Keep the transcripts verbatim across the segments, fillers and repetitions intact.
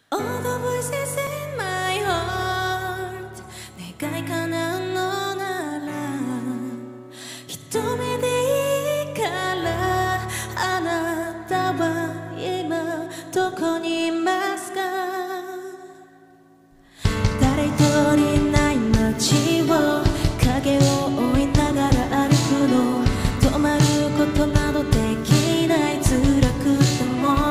All the voices in my heart 願い叶うのなら一目でいいからあなたは今どこにいますか誰一人いない街を影を追いながら歩くの止まることなどできない辛くても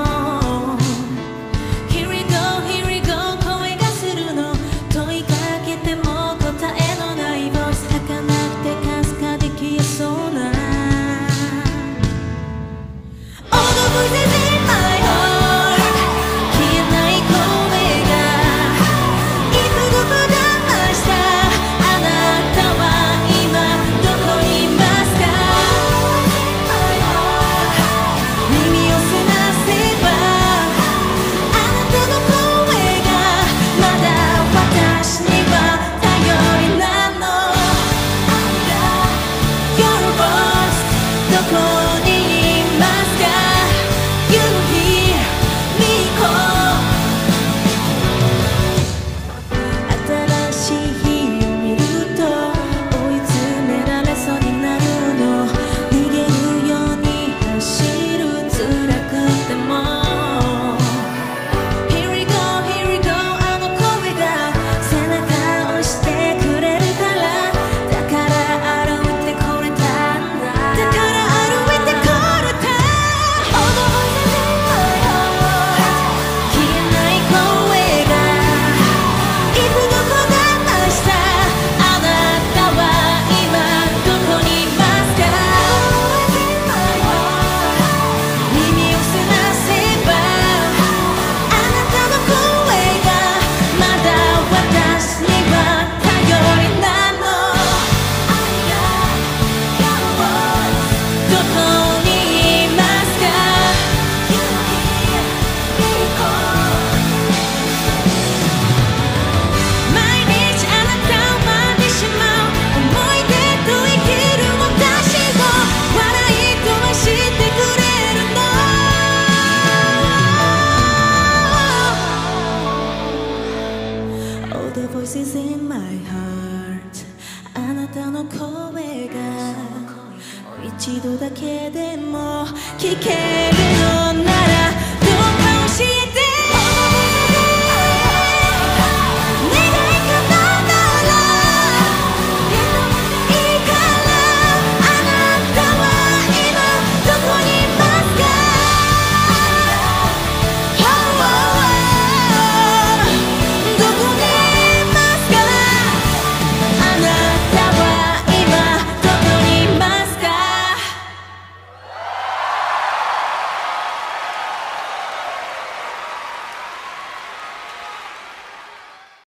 Voices in my heart あなたの声が一度だけでも聞けるの